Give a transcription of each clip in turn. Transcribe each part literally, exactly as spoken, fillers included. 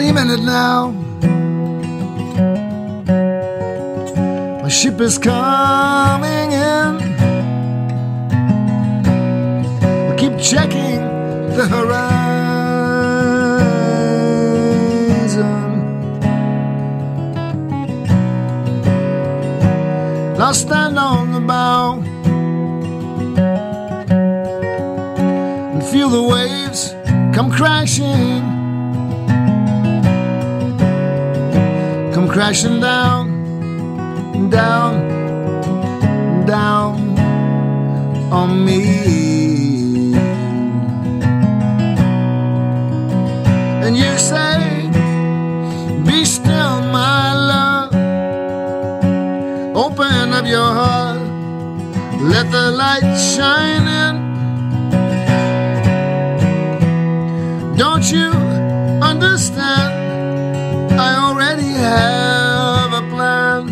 Any minute now, my ship is coming in. We keep checking the horizon. I'll stand on the bow and feel the waves come crashing, come crashing down, down, down on me. And you say, be still, my love. Open up your heart, let the light shine in. Don't you understand? I already have a plan.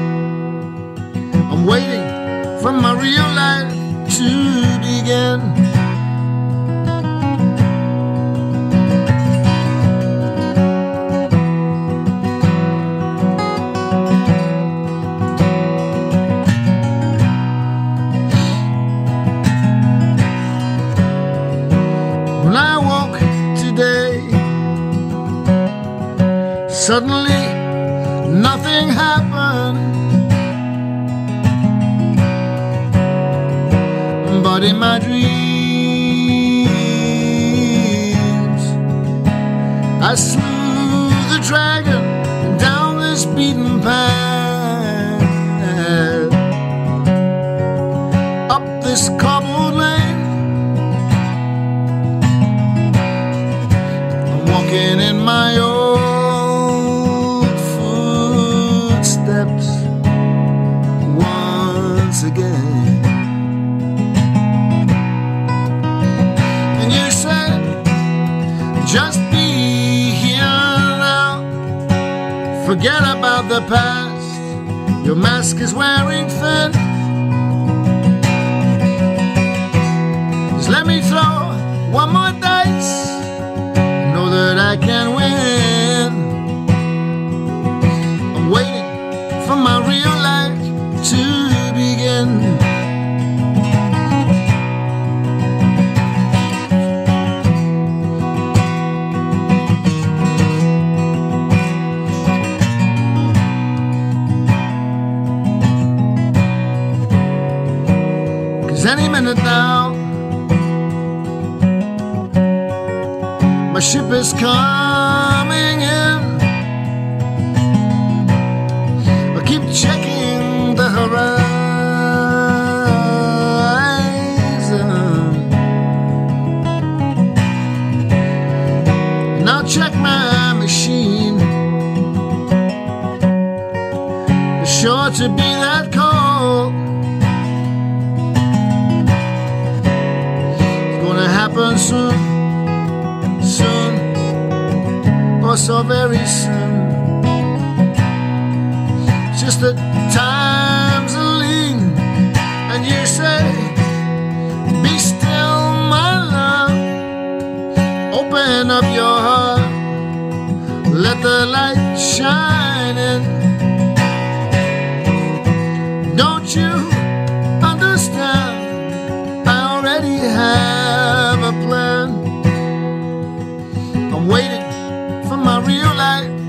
I'm waiting for my real life to begin. When I woke today, suddenly nothing happened, but in my dreams I slew the dragon down this beaten path, up this cobbled lane. I'm walking in my old footsteps once again. And you said, just be here now, forget about the past, your mask is wearing thin. Just let me throw one more dice, know that I can win. I'm waiting for my real life to begin. Cause any minute now, my ship is coming in. I keep checking the horizon. Now check my machine, it's sure to be that cold. It's gonna happen soon, soon, or so very soon. Just that times are lean. And you say, be still, my love. Open up your heart, let the light shine in. Don't you understand? I already have a plan. I'm waiting for my real life